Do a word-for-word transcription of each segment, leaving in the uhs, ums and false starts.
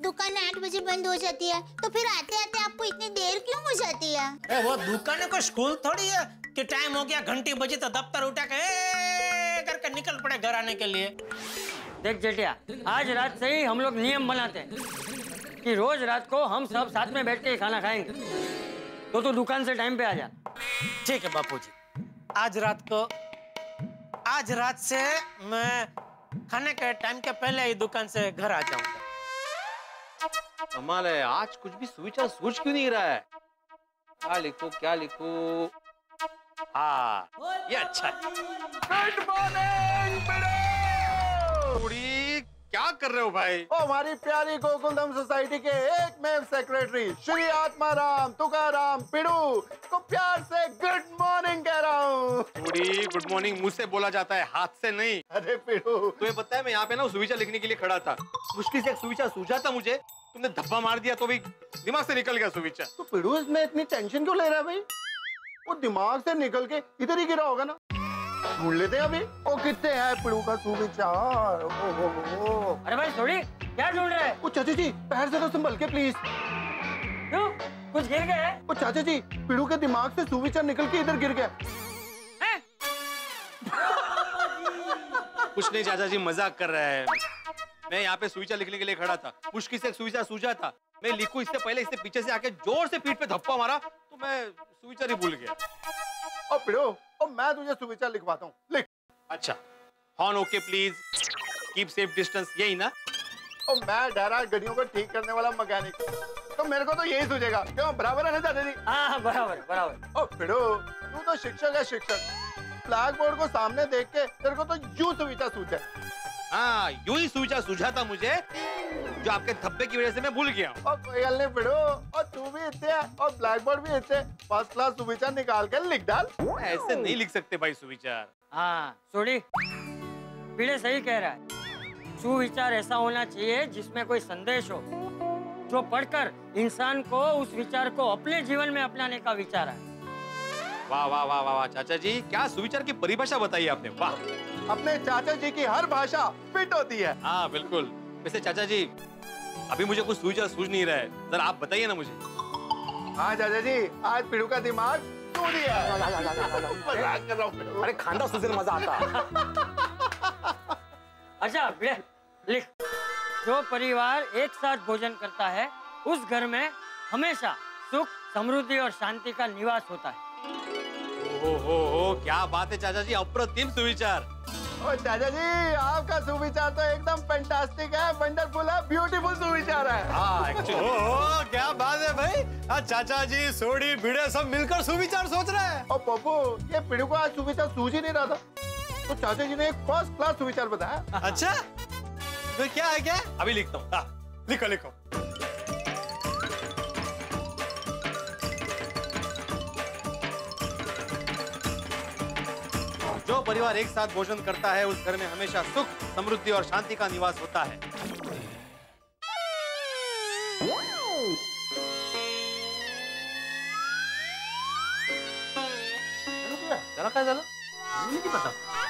दुकान आठ बजे बंद हो जाती है, तो फिर आते आते आपको इतनी देर क्यों हो जाती है? ए, वो दुकान को स्कूल थोड़ी है कि टाइम हो गया घंटी बजी तो दफ्तर उठा के ए करके निकल पड़े घर आने के लिए। देख जेठिया, आज रात से ही हम लोग नियम बनाते हैं कि रोज रात को हम सब साथ में बैठ के खाना खाएंगे। तो तू दुकान से टाइम पे आ जा। ठीक है बापूजी, आज रात को आज रात से मैं खाने के टाइम के पहले ही दुकान से घर आ जाऊंगा। कमाल है, आज कुछ भी सुविचार सोच क्यों नहीं रहा है? क्या लिखो क्या लिखो? हाँ, ये अच्छा है। गुड मॉर्निंग बेटे। क्या कर रहे हो भाई? ओ हमारी प्यारी गोकुलधाम सोसाइटी के एक मेव सेक्रेटरी श्री आत्माराम तुकाराम पिड़ू को प्यार से गुड मॉर्निंग कह रहा हूँ। गुड मॉर्निंग मुंह से बोला जाता है, हाथ से नहीं। अरे पिड़ू, तुम्हें पता है मैं यहाँ पे ना सुविचार लिखने के लिए खड़ा था, मुश्किल से एक सुविचार सूझा था मुझे, तुमने धब्बा मार दिया तो भी दिमाग से निकल गया सुविचार। तो पिड़ू इसमें इतनी टेंशन क्यों ले रहा है भाई? वो दिमाग से निकल के इधर ही गिरा होगा ना, ढूंढ लेते हैं अभी। ओ कितने हैं पिड़ू का सुविचार? ओ, ओ, ओ, ओ। अरे भाई थोड़ी क्या ढूंढ रहे हैं? ओ चाचा जी पैर से तो संभल के प्लीज। क्यों, कुछ गिर गया है? ओ चाचा जी पिड़ू के दिमाग से सुविचार निकल के इधर गिर गया। कुछ नहीं चाचा जी, मजाक कर रहा है। मैं यहाँ पे सुविचार लिखने के लिए खड़ा था, मुश्किल से एक सुविचार सूझा था, मैं लिखूं इससे पहले इससे पीछे से आके जोर से पीठ पे धप्पा मारा तो मैं सुविचार ही भूल गया। ओ पिड़ू, ओ मैं तुझे सुविचार लिखवाता हूँ, लिख। अच्छा, horn okay please, keep safe distance, यही ना? ओ मैं डरा गाड़ियों को ठीक करने वाला मैकेनिक, तो मेरे को तो यही सूझेगा। क्यों, बराबर है ना दादा जी? हाँ बराबर बराबर। ओ पिड़ू, तू तो शिक्षक है शिक्षक, ब्लैक बोर्ड को सामने देख के तेरे को तो यूं सुविचार सूझा। हाँ, यूं ही सुविचार सूझा था मुझे, जो आपके धब्बे की वजह से मैं भूल गया हूँ। और कोई गल नहीं पिड़ू, और तू भी इतने और ब्लैक बोर्ड भी इतने, फर्स्ट क्लास सुविचार निकाल के लिख डाल। ऐसे नहीं लिख सकते भाई सुविचार। हाँ सोडी, पीड़े सही कह रहा है। सुविचार ऐसा होना चाहिए जिसमें कोई संदेश हो, जो पढ़कर इंसान को उस विचार को अपने जीवन में अपनाने का विचार है। वाह वाह वाह वाह चाचा जी, क्या सुविचार की परिभाषा बताई आपने, वाह। अपने चाचा जी की हर भाषा फिट होती है। हाँ बिल्कुल। वैसे चाचा जी, अभी मुझे कुछ सूझ सूझ नहीं रहा है, जरा आप बताइए ना मुझे। हाँ चाचा जी, आज पिड़ू का दिमाग सूझ गया है। मजाक कर रहा हूँ। अरे खांदा सूझे मजा आता। अच्छा लिख, जो परिवार एक साथ भोजन करता है उस घर में हमेशा सुख समृद्धि और शांति का निवास होता है। ओ हो हो, क्या बात है चाचा जी, अप्रतिम सुविचार। ओ चाचा जी, आपका सुविचार तो एकदम फैंटास्टिक है, वंडरफुल है, ब्यूटीफुल सुविचार है। हाँ एक्चुअली। ओह क्या बात है भाई, आज चाचा जी सोडी भिड़े सब मिलकर सुविचार सोच रहे हैं। और पप्पू, ये पिड़ू को आज सुविचार सूझ ही नहीं रहा था, तो चाचा जी ने एक फर्स्ट क्लास सुविचार बताया। अच्छा, तो क्या है क्या? अभी लिखता हूँ। हाँ, लिखो लिखो। जो परिवार एक साथ भोजन करता है उस घर में हमेशा सुख समृद्धि और शांति का निवास होता है। चला क्या चला? नहीं पता।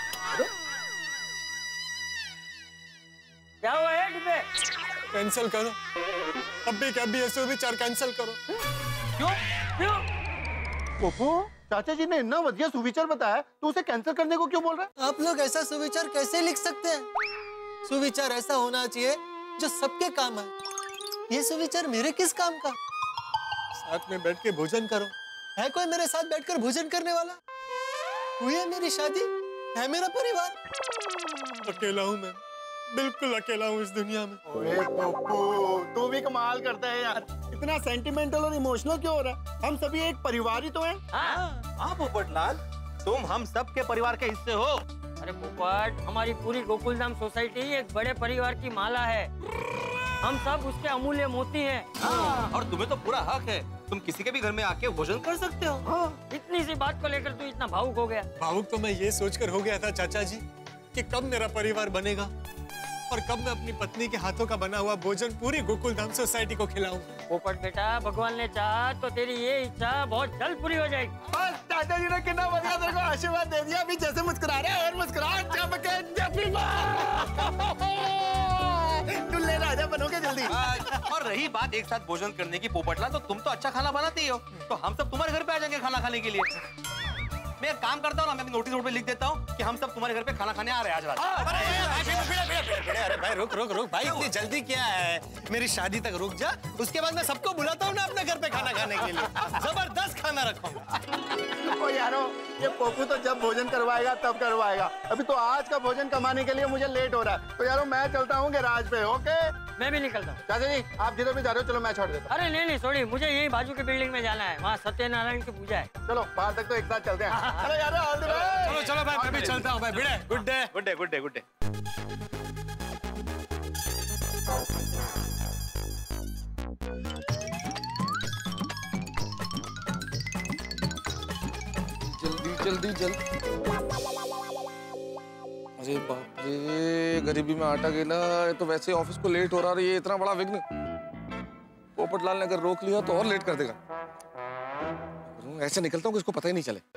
क्या हुआ है डिब्बे? कैंसिल करो, अभी के अभी ऐसे विचार कैंसिल करो। क्यों क्यों? पप्पू, चाचा जी ने इतना बढ़िया सुविचार बताया, तो उसे कैंसिल करने को क्यों बोल रहा है? आप लोग ऐसा सुविचार कैसे लिख सकते हैं? सुविचार ऐसा होना चाहिए जो सबके काम है। ये सुविचार मेरे किस काम का? साथ में बैठ के भोजन करो। है कोई मेरे साथ बैठकर भोजन करने वाला? हुई है मेरी शादी, है मेरा परिवार। अकेला हूँ मैं, बिल्कुल अकेला हूँ इस दुनिया में। ओए पप्पू, तू भी कमाल करता है यार, इतना सेंटिमेंटल और इमोशनल क्यों हो रहा है? हम सभी एक परिवार ही तो हैं। हाँ हाँ पोपटलाल, तुम हम सब के परिवार के हिस्से हो। अरे पोपट, हमारी पूरी गोकुलधाम सोसाइटी एक बड़े परिवार की माला है, हम सब उसके अमूल्य मोती हैं। हाँ, और तुम्हें तो पूरा हक है, तुम किसी के भी घर में आके भोजन कर सकते हो। हाँ। इतनी सी बात को लेकर तू इतना भावुक हो गया? भावुक तो मैं ये सोचकर हो गया था चाचा जी कि कब मेरा परिवार बनेगा और कब मैं अपनी पत्नी के हाथों का बना हुआ भोजन पूरी गोकुलधाम सोसाइटी को खिलाऊं। पोपट बेटा, भगवान ने चाहा तो तेरी ये इच्छा बहुत जल्द पूरी हो जाएगी। बस चाचा जी ने कितना बढ़िया तेरे को आशीर्वाद दे दिया, अभी जैसे मुस्कुरा रहे हैं और मुस्कुरा चमके। तू ले राजा बनोगे जल्दी। रही बात एक साथ भोजन करने की पोपटलाल, तो तुम तो अच्छा खाना बनाते ही हो, तो हम सब तुम्हारे घर पे आ जाएंगे खाना खाने के लिए। मैं एक काम करता हूँ ना, मैं नोटिस बोर्ड पे लिख देता हूँ कि हम सब तुम्हारे घर पे खाना खाने आ रहे हैं आज रात। अरे भाई रुक रुक रुक भाई, इतनी जल्दी क्या है? मेरी शादी तक रुक जा, उसके बाद मैं सबको बुलाता हूँ ना अपने घर पे खाना खाने के लिए। जबरदस्त खाना रखूंगा। ओ यारो, ये पोपू तो जब भोजन करवाएगा तब करवाएगा। अभी तो आज का भोजन कमाने के लिए मुझे लेट हो रहा है, तो यारो मैं चलता हूँ गैराज पे। ओके, मैं भी निकलता हूँ। चाचा जी आप जिधर भी जा रहे हो, चलो मैं छोड़ देता हूँ। अरे नहीं नहीं सॉरी, मुझे यही बाजू की बिल्डिंग में जाना है, वहाँ सत्यनारायण की पूजा है। चलो बाहर तक तो एक साथ चलते हैं। चलो यारो, ऑल द वे। चलो चलो भाई, मैं भी चलता हूँ भाई। Bhide, good day. Good day good day good day. जल्दी जल्दी जल्दी। अरे बाप रे, गरीबी में आटा गेला। ये तो वैसे ऑफिस को लेट हो रहा है, ये इतना बड़ा विघ्न पोपटलाल ने अगर रोक लिया तो और लेट कर देगा। ऐसे निकलता हूँ कि इसको पता ही नहीं चले।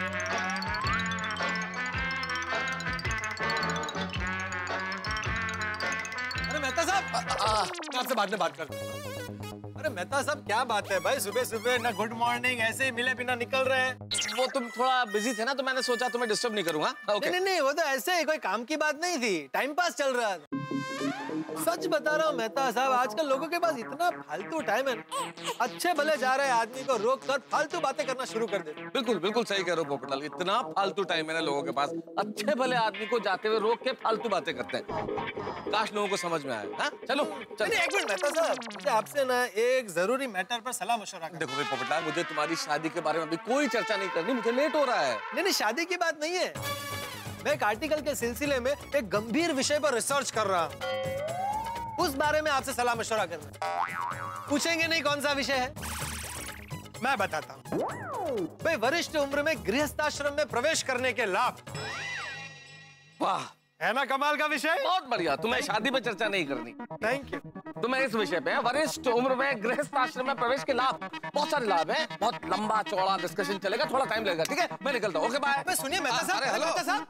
अरे मेहता साहब, मैं आपसे बाद में बात करता हूँ। अरे मेहता साहब क्या बात है भाई, सुबह सुबह ना गुड मॉर्निंग, ऐसे ही मिले बिना निकल रहे हैं। वो तुम थोड़ा बिजी थे ना, तो मैंने सोचा तुम्हें डिस्टर्ब नहीं करूंगा। ओके। नहीं नहीं, वो तो ऐसे ही कोई काम की बात नहीं थी, टाइम पास चल रहा था। सच बता रहा हूँ मेहता साहब, आजकल लोगों के पास इतना फालतू टाइम है, अच्छे भले जा रहे आदमी को रोक कर फालतू बातें करना शुरू कर देते। बिल्कुल बिल्कुल सही कह रहे हो पोपटलाल, इतना फालतू टाइम है ना लोगों के पास, अच्छे भले आदमी को जाते हुए रोक के फालतू बातें करते हैं। काश लोगों को समझ में आए। हाँ चलो चलो। एक मिनट मेहता साहब, मुझे आपसे ना एक जरूरी मैटर पर सलाह मशवरा करना। देखो भाई पोपटलाल, मुझे तुम्हारी शादी के बारे में अभी कोई चर्चा नहीं करनी, मुझे लेट हो रहा है। नहीं नहीं, शादी की बात नहीं है, मैं एक आर्टिकल के सिलसिले में एक गंभीर विषय पर रिसर्च कर रहा हूँ, उस बारे में आपसे सलाह मशवरा करना। पूछेंगे नहीं कौन सा विषय है? मैं बताता हूँ भाई। वरिष्ठ उम्र में गृहस्थाश्रम में प्रवेश करने के लाभ। वाह, है ना कमाल का विषय? बहुत बढ़िया। तुम्हें शादी पे चर्चा नहीं करनी, थैंक यू। तुम्हें इस विषय पे वरिष्ठ उम्र में गृहस्थाश्रम में प्रवेश के लाभ, बहुत सारे लाभ हैं, बहुत लंबा चौड़ा डिस्कशन चलेगा, थोड़ा टाइम लगेगा। ठीक है, मैं निकलता हूँ। Okay bye. मैं सुनिए मेहता साहब, अरे हेलो मेहता साहब,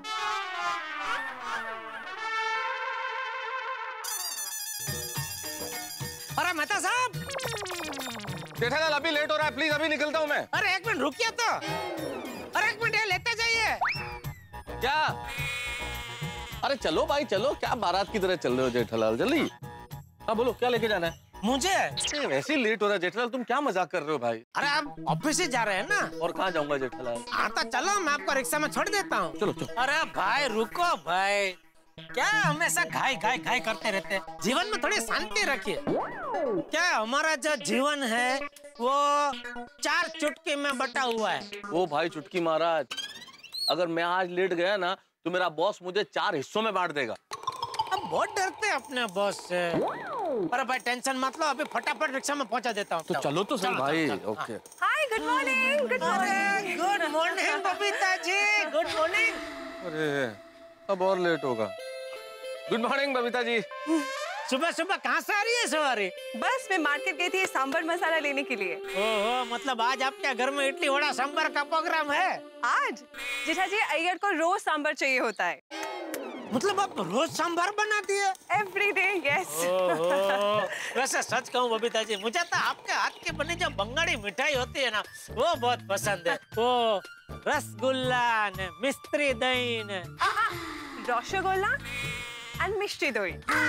अरे मेहता साहब, जेठालाल अभी लेट हो रहा है, प्लीज अभी निकलता हूँ मैं। अरे एक मिनट रुकिए तो। अरे एक मिनट, ये लेते जाइए। क्या? अरे चलो भाई चलो, क्या बारात की तरह चल रहे हो जेठालाल, जल्दी। हाँ बोलो, क्या लेके जाना है? मुझे वैसे ही लेट हो रहा है जेठालाल, तुम क्या मजाक कर रहे हो भाई? अरे आप ऑफिस से जा रहे हैं ना? और कहाँ जाऊंगा जेठालाल? हाँ तो चलो, मैं आपको रिक्शा में छोड़ देता हूँ। चलो चलो। अरे भाई रुको भाई, क्या हमेशा घाई घाई घाई करते रहते हैं? जीवन में थोड़ी शांति रखिए। क्या हमारा जो जीवन है वो चार चुटकी में बटा हुआ है। ओ भाई चुटकी महाराज, अगर मैं आज लेट गया ना तो मेरा बॉस मुझे चार हिस्सों में बांट देगा। अब बहुत डरते हैं अपने बॉस से। अरे भाई टेंशन मत लो, अभी फटाफट रिक्शा में पहुंचा देता हूँ। तो चलो तो सही भाई। Okay. Hi, good morning. Good morning. Good morning Babita ji, good morning. अरे अब और लेट होगा। Good morning Babita ji. सुबह सुबह कहाँ से आ रही है सवारी? बस मैं मार्केट गई थी सांभर मसाला लेने के लिए। ओहो, मतलब आज आपके घर में इडली वड़ा सांभर का प्रोग्राम है? आज जेठा जी, अय्यर को रोज सांभर चाहिए होता है। मतलब आप रोज सांभर बनाती है? Every day, yes. वैसे सच कहूँ बबीता जी, मुझे तो आपके हाथ के बने जो बंगाली मिठाई होती है ना, वो बहुत पसंद है। वो रसगुल्ला ने मिस्त्री दही ने रसगुल्ला एंड मिष्टी दही।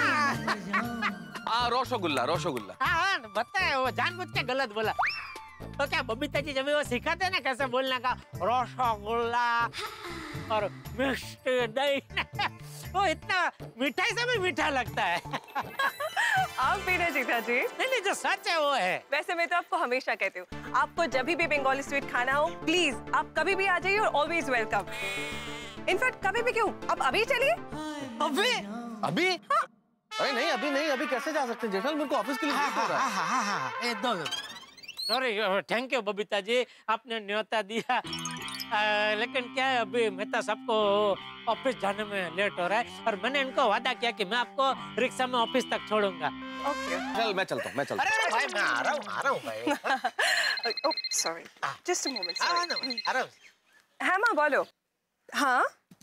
हाँ रसगुल्ला रसगुल्ला। हाँ बताए, वो जानबूझ के गलत बोला। तो क्या बबीता जी जब वो सिखाते हैं ना कैसे बोलने का, रसगुल्ला और मिष्टी दही, वो इतना मिठाई से भी मीठा लगता है। आप भी ना जेठा जी। नहीं नहीं, जो सच है वो है। वैसे मैं तो आपको हमेशा कहती हूँ, आपको जब भी बंगाली स्वीट खाना हो प्लीज आप कभी भी आ जाइए और ऑलवेज वेलकम। इनफैक्ट कभी भी क्यों, आप अभी चलिए। अभी अभी? हाँ। अरे नहीं अभी नहीं, अभी कैसे जा सकते हैं जेठालाल, मेरे को ऑफिस के लिए लेट हो रहा है। हाँ हाँ हाँ, ए दो sorry, thank you Babita ji, आपने न्योता दिया। आ, लेकिन क्या है, अभी मेहता सबको ऑफिस जाने में लेट हो रहा है और मैंने इनको वादा किया कि मैं आपको रिक्शा में ऑफिस तक छोड़ूंगा। ओके। चल मैं चलता हूँ, मैं चलता हूँ। अरे भाई मैं आ रहा हूँ, आ रहा हूँ भाई। Oh sorry, just a moment. आ रहा हूँ, आ रहा हूँ। हाँ माँ बोलो। हाँ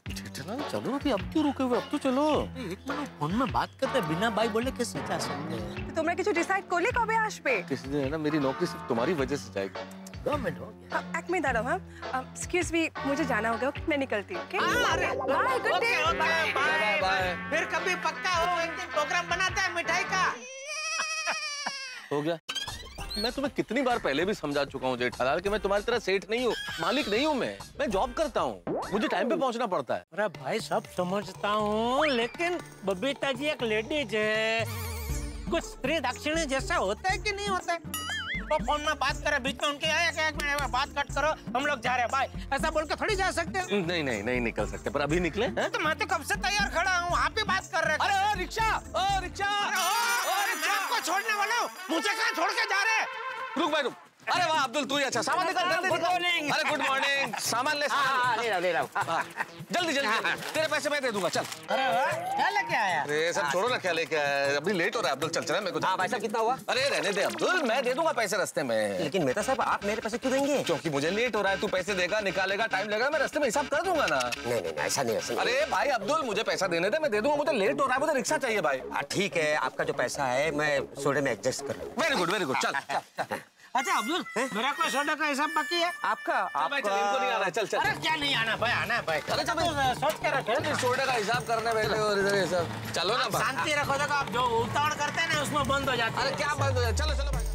चलो चलो अभी, अब क्यों रुके हुए, अब तो चलो। एक मिनट फोन में बात करते बिना बाई बोले कैसे जा सकते हैं? तो तुमने কিছু डिसाइड कर लिया कब आज पे? किसी दिन है ना मेरी नौकरी सिर्फ तुम्हारी वजह से जाएगी। दो मिनट हो गया। अब एक मिनट दादा, हाँ एक्सक्यूज मी, मुझे जाना होगा, मैं निकलती हूँ। Bye, good day. Bye bye. फिर कभी पक्का हो, एक दिन प्रोग्राम बनाते हैं मिठाई का। हो गया। मैं तुम्हें कितनी बार पहले भी समझा चुका हूँ जेठालाल कि मैं तुम्हारी तरह सेठ नहीं हूँ, मालिक नहीं हूँ। मैं मैं जॉब करता हूँ, मुझे टाइम पे पहुँचना पड़ता है। अरे भाई सब समझता हूँ, लेकिन बबीता जी एक लेडीज है, कुछ स्त्री दाक्षिण्य जैसा होता है कि नहीं होता है? तो फोन में बात करे, बीच में उनके आया क्या, एक मिनट बात कट करो, हम लोग जा रहे हैं बाय, ऐसा बोल के थोड़ी जा सकते हैं। नहीं नहीं नहीं निकल सकते, पर अभी निकले हैं? तो मैं तो कब से तैयार खड़ा हूँ, आप ही बात कर रहे हैं। अरे रिक्शा, ओ रिक्शा, मैं आपको छोड़ने वाला हूँ, मुझे कहाँ छोड़ के जा रहे हैं? रुक भाई रुक। अरे वाह अब्दुल तू ही अच्छा, सामान निकाल जल्दी निकाल। अरे गुड मॉर्निंग, सामान ले। हाँ, ले रहा ले रहा। जल्दी जल्दी, तेरे पैसे मैं दे दूंगा, चल। अरे वाह, क्या लेके आया? अरे सब छोड़ो ना, क्या लेके आया, अभी लेट हो रहा है अब्दुल, चल चल मेरे को। हाँ भाई साहब कितना हुआ? अरे रहने दे अब्दुल, मैं दे दूंगा पैसे रास्ते में। लेकिन मेहता साहब आप मेरे पैसे क्यों देंगे? क्योंकि मुझे लेट हो रहा है, तू पैसे देगा, निकालेगा, टाइम लगेगा, मैं रास्ते में हिसाब कर दूंगा ना। नहीं नहीं ऐसा नहीं, ऐसा नहीं। अरे भाई अब्दुल मुझे पैसा देने दे, मैं दे दूंगा, मुझे लेट हो रहा है, मुझे रिक्शा चाहिए भाई। ठीक है, आपका जो पैसा है मैं सोडे में एडजस्ट कर लूंगा। वेरी गुड वेरी गुड, चल। अच्छा अब्दुल, मेरा कोई सोडा का हिसाब बाकी है? आपका भाई चल, इनको नहीं आना है, चल चल। अरे क्या नहीं आना भाई, आना है भाई। अरे चल, तो सोच के रखे, सोडे का हिसाब करने बैठे और इधर ये सब। चलो ना भाई, शांति रखो, देखो आप जो उतावड़ करते हैं ना उसमें बंद हो जाता है। अरे क्या बंद हो जाए, चलो चलो भाई।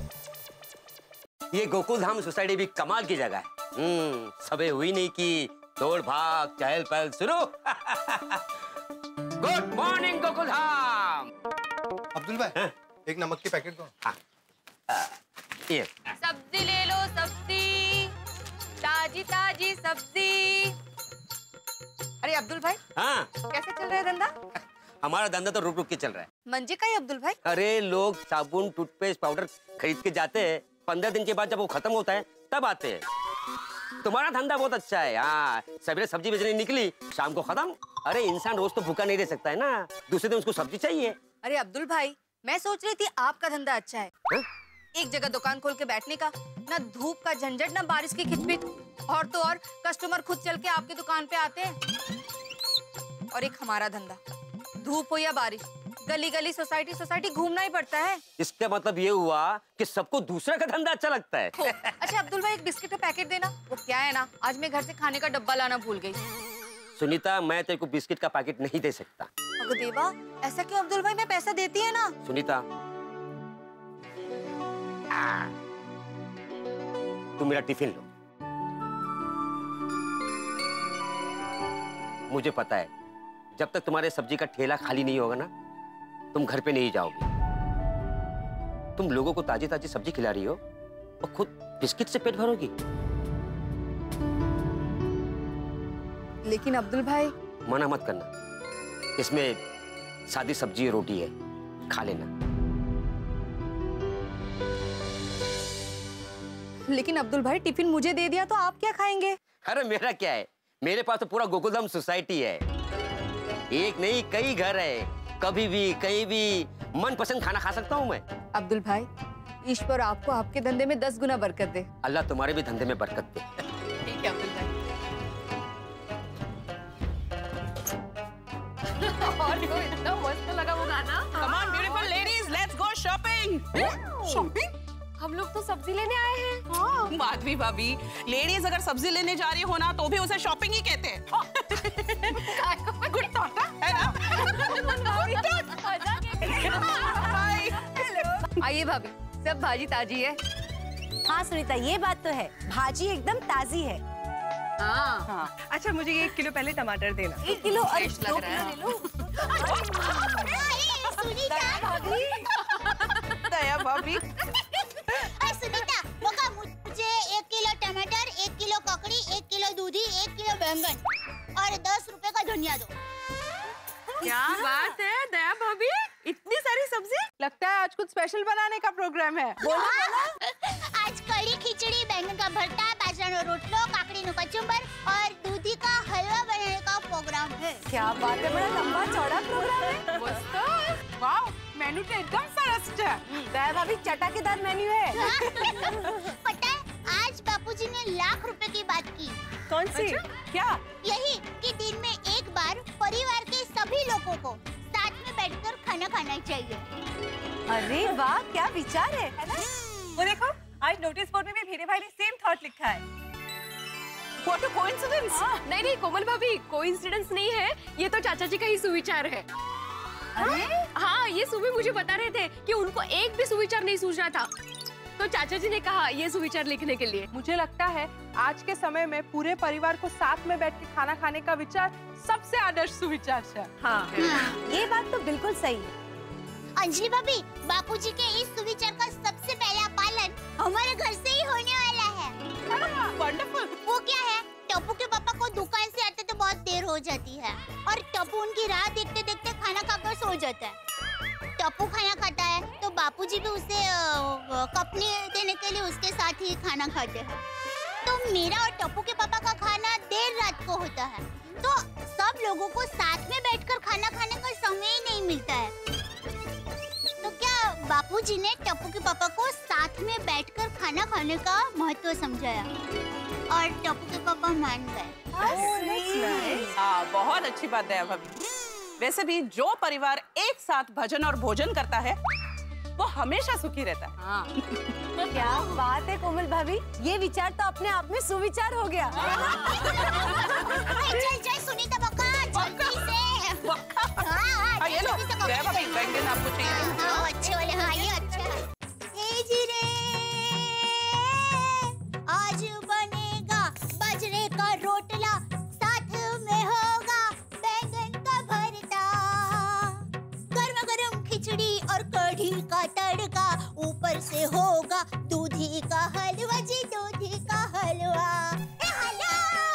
ये गोकुल धाम सोसाइटी भी कमाल की जगह है। हम्म, सबे हुई नहीं की दौड़ भाग चहल पहल शुरू। Good morning Gokuldham. Abdul भाई एक नमक की पैकेट दो। हाँ, ये सब्जी ले लो, सब्जी ताजी ताजी सब्जी। अरे अब्दुल भाई, हाँ कैसे चल रहा है धंधा? हमारा धंधा तो रुक रुक के चल रहा है। मंजे का ही अब्दुल भाई? अरे लोग साबुन टूथपेस्ट पाउडर खरीद के जाते हैं, पंद्रह दिन के बाद जब वो खत्म होता है तब आते हैं। तुम्हारा धंधा बहुत अच्छा है। हाँ, सवेरे सब्जी बेचने निकली, शाम को खत्म। अरे इंसान रोज तो भूखा नहीं रह सकता है ना, दूसरे दिन उसको सब्जी चाहिए। अरे अब्दुल भाई, मैं सोच रही थी आपका धंधा अच्छा है। हा? एक जगह दुकान खोल के बैठने का, ना धूप का झंझट ना बारिश की खिचपिच, और तो और कस्टमर खुद चल के आपकी दुकान पे आते हैं। और एक हमारा धंधा, धूप हो या बारिश, गली गली सोसाइटी सोसाइटी घूमना ही पड़ता है। इसका मतलब ये हुआ कि सबको दूसरे का धंधा अच्छा लगता है। अच्छा अब्दुल भाई, एक बिस्किट का पैकेट देना। वो क्या है ना, आज मैं घर से खाने का डब्बा लाना भूल गई। सुनीता, मैं तेरे को बिस्किट का पैकेट नहीं दे सकता। अरे देवा, ऐसा क्यों अब्दुल भाई, मैं पैसा देती है ना। सुनीता, तुम मेरा टिफिन लो। मुझे पता है जब तक तुम्हारे सब्जी का ठेला खाली नहीं होगा ना, तुम घर पे नहीं जाओगे। तुम लोगों को ताजी ताजी सब्जी खिला रही हो और खुद बिस्किट से पेट भरोगी। लेकिन अब्दुल भाई, मना मत करना, इसमें सादी सब्जी और रोटी है, खा लेना। लेकिन अब्दुल भाई, टिफिन मुझे दे दिया तो आप क्या खाएंगे? अरे मेरा क्या है, मेरे पास तो पूरा गोकुलधाम सोसाइटी है। एक नहीं कई घर है, कभी भी कहीं भी मनपसंद खाना खा सकता हूँ मैं। अब्दुल भाई, ईश्वर आपको आपके धंधे में दस गुना बरकत दे। अल्लाह तुम्हारे भी धंधे में बरकत दे। ठीक है अब्दुल भाई। और वो इतना मस्त लगा वो गाना। Come on beautiful ladies, let's go shopping. Shopping? हम लोग तो सब्जी लेने आए हैं। हाँ। माधवी भाभी, लेडीज अगर सब्जी लेने जा रही हो ना तो भी उसे शॉपिंग ही कहते हैं। गुड थॉट है ना? आइए भाभी, सब भाजी ताजी है। हाँ सुनीता, ये बात तो है, भाजी एकदम ताजी है। हाँ। हाँ। अच्छा मुझे ये एक किलो पहले टमाटर देना। एक किलो और फ्रेश लग दो रहा है। किलो ले लो। सुनीता दया भाभी। अरे सुनीता, वो का मुझे एक किलो टमाटर, एक किलो ककड़ी, एक किलो दूधी, एक किलो बैंगन और दस रुपए का धनिया दो। क्या बात है दया भाभी, इतनी सारी सब्जी? लगता है आज कुछ स्पेशल बनाने का प्रोग्राम है। बोलो आज कड़ी खिचड़ी, बैंगन का भरता, बाजरा रोटलो, काकड़ी नु कचुम्बर और दूधी का हलवा बनाने का प्रोग्राम है। क्या बात है, बड़ा लंबा चौड़ा प्रोग्राम है। मस्त। वाह, मेनू तो एकदम सरस है। दया भाभी, चटाकेदार मेन्यू है। पता है, आज बापूजी ने लाख रुपए की बात की। कौन सी? क्या? यही कि दिन में एक बार परिवार के सभी लोगों को साथ में बैठकर खाना खाना चाहिए। अरे वाह, क्या विचार है, है ना? वो देखो, आज नोटिस बोर्ड में भी भीरे भाई ने सेम थॉट लिखा है। What a coincidence! नहीं नहीं कोमल भाभी, कोइंसिडेंस नहीं है, ये तो चाचा जी का ही सुविचार है। अरे? हाँ, ये सुबह मुझे बता रहे थे कि उनको एक भी सुविचार नहीं सूझना था, तो चाचा जी ने कहा ये सुविचार लिखने के लिए। मुझे लगता है आज के समय में पूरे परिवार को साथ में बैठ के खाना खाने का विचार सबसे आदर्श सुविचार है। हाँ, ये बात तो बिल्कुल सही है। अंजलि भाभी, बापूजी के इस सुविचार का सबसे पहला पालन हमारे घर से ही होने वाला है। वंडरफुल। वो क्या है, टप्पू के पापा को दुकान से आते तो बहुत देर हो जाती है और टप्पू उनकी राह देखते देखते खाना खाकर सो जाता है। टप्पू खाना खाता है तो बापूजी भी उसे कपनी देने के लिए उसके साथ ही खाना खाते हैं। तो मेरा और टप्पू के पापा का खाना देर रात को होता है, तो सब लोगों को साथ में बैठकर खाना खाने का समय ही नहीं मिलता है। तो क्या बापूजी ने टप्पू के पापा को साथ में बैठकर खाना खाने का महत्व समझाया और टप्पू के पापा मान गए। हाँ, बहुत अच्छी बात है भाभी। वैसे भी जो परिवार एक साथ भजन और भोजन करता है वो हमेशा सुखी रहता है। हाँ। क्या बात है कोमल भाभी, ये विचार तो अपने आप में सुविचार हो गया। चल चल सुनीता बका, जल्दी से। हाँ, ये लो, जय भाभी, व्यंजन आपको चाहिए। हाँ, अच्छे वाले, हाँ ये अच्छा है। हे जीरे, आज बनेगा बाजरे का रोटला, साथ में होगा बैंगन का भरता, गर्मा गर्म खिचड़ी और कढ़ी का तड़का, ऊपर से होगा दूधी का हलवा जी, दूधी का हलवा। ए हलवा!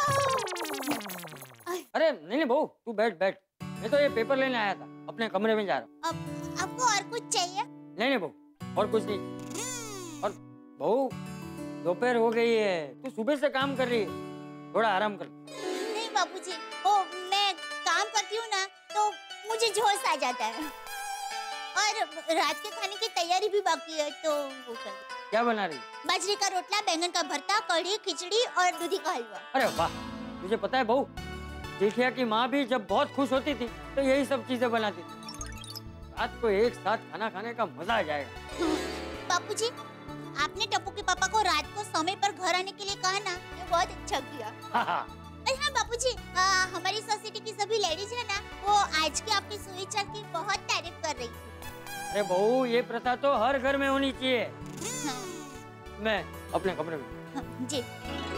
अरे नहीं नहीं बहू, तू बैठ बैठ, मैं तो ये पेपर लेने आया था, अपने कमरे में जा रहा हूँ। अब आपको और कुछ चाहिए? नहीं नहीं बहू, और कुछ नहीं। और बहू, दोपहर हो गई है, तू सुबह से काम कर रही है, थोड़ा आराम कर। नहीं बापूजी, ओ मैं काम करती हूँ ना तो मुझे जोश आ जाता है, और रात के खाने की तैयारी भी बाकी है, तो वो कर। क्या बना रही? बाजरे का रोटला, बैंगन का भरता, कढ़ी, खिचड़ी और दूधी का हलवा। अरे वाह, तुझे पता है बहू, जेठिया की माँ भी जब बहुत खुश होती थी तो यही सब चीजें बनाती थी। रात को एक साथ खाना खाने का मजा आ जाएगा। बापूजी, आपने टप्पू के पापा को रात को समय पर घर आने के लिए कहा ना, ये बहुत अच्छा किया। हाँ हाँ। अरे हाँ बापूजी, हमारी सोसाइटी की सभी लेडीज है ना, वो आज के आपके सुविचार की बहुत तारीफ कर रही थी। अरे बहू, ये प्रथा तो हर घर में होनी चाहिए। मैं अपने कमरे में। जी।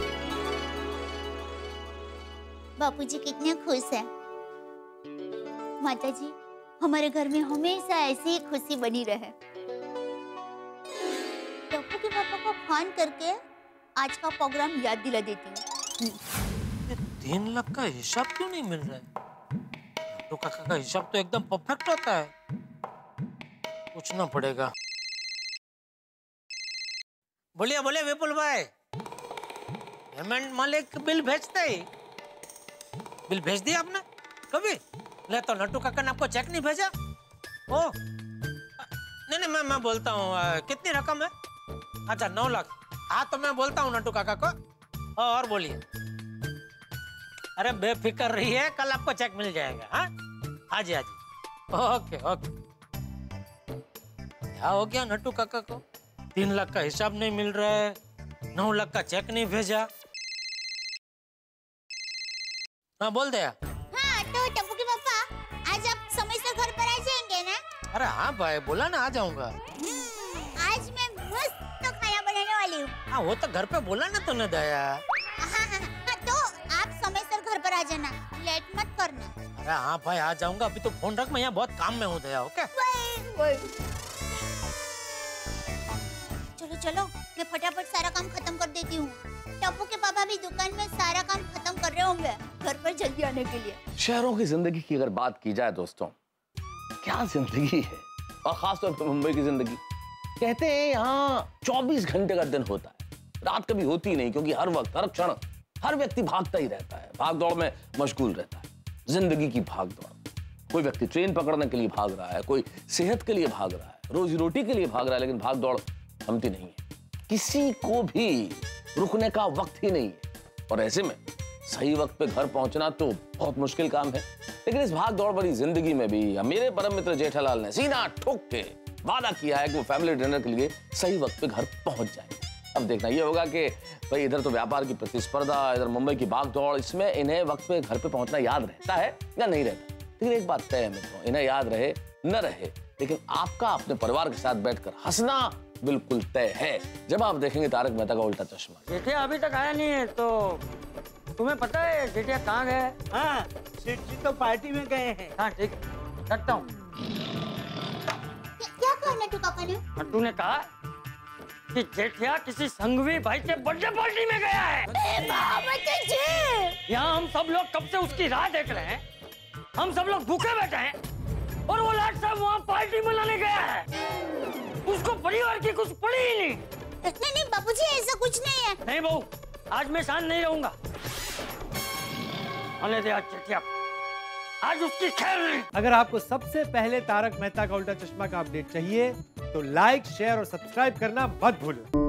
बापूजी कितने खुश हैं। माताजी, हमारे घर में हमेशा ऐसी ही खुशी बनी रहे। टप्पू के पापा को फोन करके आज का प्रोग्राम याद दिला देती हूँ। तीन लाख का हिसाब क्यों नहीं मिल रहा है? तो काका का हिसाब तो एकदम परफेक्ट होता है, पूछना पड़ेगा। बोलिए बोलिए विपुल भाई, पेमेंट मालिक बिल भेजते ही। बिल भेज दिया आपने कभी? ले तो नट्टू काका ने आपको चेक नहीं भेजा? ओ नहीं नहीं मैं मैं बोलता हूँ, कितनी रकम है? अच्छा नौ लाख। हाँ तो मैं बोलता हूँ नट्टू काका को। और बोलिए। अरे बेफिक्र रहिए, कल आपको चेक मिल जाएगा। हाँ हाँ जी हाँ जी, ओके ओके। क्या हो गया नट्टू काका को? तीन लाख का हिसाब नहीं मिल रहा है, नौ लाख का चेक नहीं भेजा। हाँ बोल दे। हाँ तो टप्पू के पापा, आज आप समय से घर पर आ जाएंगे ना? अरे हाँ भाई, बोला ना आ जाऊंगा। आज मैं मस्त तो खाना बनाने वाली हूँ। हाँ वो तो घर पे बोला ना तूने दया। हाँ, हाँ, हाँ, तो आप समय से घर पर आ जाना, लेट मत करना। अरे हाँ भाई आ जाऊंगा, अभी तो फोन रख, मैं यहाँ बहुत काम में हूँ दया। ओके चलो चलो, मैं फटाफट सारा काम खत्म कर देती हूँ। टप्पू के पापा भी दुकान में सारा काम खत्म कर रहे होंगे घर पर जल्दी आने के लिए। शहरों की जिंदगी की अगर बात की जाए दोस्तों, क्या जिंदगी है, और खासतौर पर मुंबई की जिंदगी। कहते हैं यहाँ चौबीस घंटे का दिन होता है, रात कभी होती नहीं, क्योंकि हर वक्त हर क्षण हर व्यक्ति भागता ही रहता है, भाग दौड़ में मशगूल रहता है। जिंदगी की भाग दौड़, कोई व्यक्ति ट्रेन पकड़ने के लिए भाग रहा है, कोई सेहत के लिए भाग रहा है, रोजी रोटी के लिए भाग रहा है, लेकिन भाग दौड़ थमती नहीं है। किसी को भी रुकने का वक्त ही नहीं है, और ऐसे में सही वक्त पे घर पहुंचना तो बहुत मुश्किल काम है, लेकिन इस भाग दौड़ भरी जिंदगी में भी मेरे परम मित्र जेठालाल ने सीना ठोक के वादा किया है कि वो फैमिली डिनर के लिए सही वक्त पे घर पहुंच जाएंगे। अब देखना ये होगा कि भाई इधर तो व्यापार की प्रतिस्पर्धा, इधर मुंबई की भाग दौड़, इसमें इन्हें वक्त पे घर पे पहुंचना याद रहता है या नहीं रहता। लेकिन एक बात तय है मित्रों, इन्हें याद रहे न रहे, लेकिन आपका अपने परिवार के साथ बैठकर हंसना बिल्कुल तय है जब आप देखेंगे तारक मेहता का उल्टा चश्मा। जेठिया अभी तक आया नहीं है, तो तुम्हें पता है जेठिया कहाँ गए? हाँ, सेठ जी तो पार्टी में गए हैं। हाँ ठीक, रखता हूँ। क्या कहना तू काका ने? तूने कहा कि जेठिया किसी संघवी भाई के बर्थडे पार्टी में गया है। यहाँ हम सब लोग कब से उसकी राह देख रहे हैं, हम सब लोग भूखे बैठे हैं और वो लाट साहब वहाँ पार्टी मनाने गया है। उसको परिवार की कुछ पड़ी ही नहीं। नहीं नहीं बाबूजी, ऐसा कुछ नहीं है। नहीं बहू, आज मैं शांत नहीं रहूंगा। आने दे आज जेठिया, आज उसकी खैर नहीं। अगर आपको सबसे पहले तारक मेहता का उल्टा चश्मा का अपडेट चाहिए तो लाइक, शेयर और सब्सक्राइब करना मत भूलो।